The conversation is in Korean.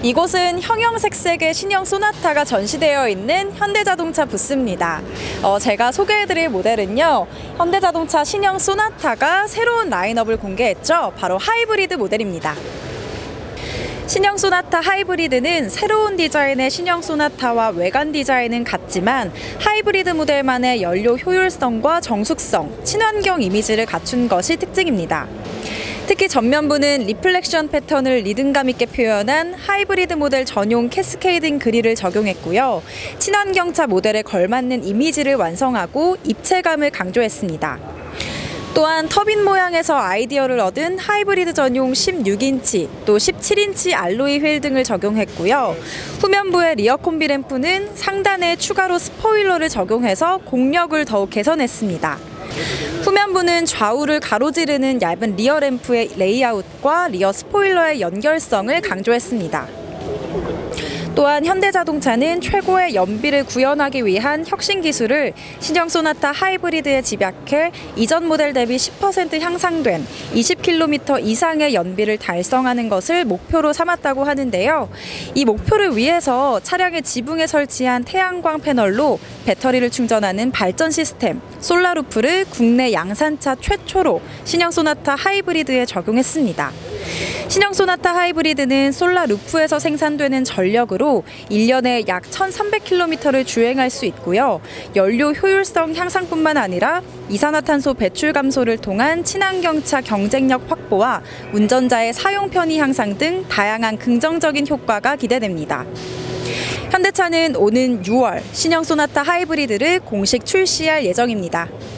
이곳은 형형색색의 신형 소나타가 전시되어 있는 현대자동차 부스입니다. 제가 소개해드릴 모델은요, 현대자동차 신형 소나타가 새로운 라인업을 공개했죠. 바로 하이브리드 모델입니다. 신형 소나타 하이브리드는 새로운 디자인의 신형 소나타와 외관 디자인은 같지만 하이브리드 모델만의 연료 효율성과 정숙성, 친환경 이미지를 갖춘 것이 특징입니다. 특히 전면부는 리플렉션 패턴을 리듬감 있게 표현한 하이브리드 모델 전용 캐스케이딩 그릴을 적용했고요. 친환경차 모델에 걸맞는 이미지를 완성하고 입체감을 강조했습니다. 또한 터빈 모양에서 아이디어를 얻은 하이브리드 전용 16인치, 또 17인치 알로이 휠 등을 적용했고요. 후면부의 리어 콤비 램프는 상단에 추가로 스포일러를 적용해서 공력을 더욱 개선했습니다. 후면부는 좌우를 가로지르는 얇은 리어 램프의 레이아웃과 리어 스포일러의 연결성을 강조했습니다. 또한 현대자동차는 최고의 연비를 구현하기 위한 혁신 기술을 신형 소나타 하이브리드에 집약해 이전 모델 대비 10% 향상된 20km 이상의 연비를 달성하는 것을 목표로 삼았다고 하는데요. 이 목표를 위해서 차량의 지붕에 설치한 태양광 패널로 배터리를 충전하는 발전 시스템 솔라루프를 국내 양산차 최초로 신형 소나타 하이브리드에 적용했습니다. 신형 소나타 하이브리드는 솔라루프에서 생산되는 전력으로 1년에 약 1,300km를 주행할 수 있고요. 연료 효율성 향상뿐만 아니라 이산화탄소 배출 감소를 통한 친환경차 경쟁력 확보와 운전자의 사용 편의 향상 등 다양한 긍정적인 효과가 기대됩니다. 현대차는 오는 6월 신형 소나타 하이브리드를 공식 출시할 예정입니다.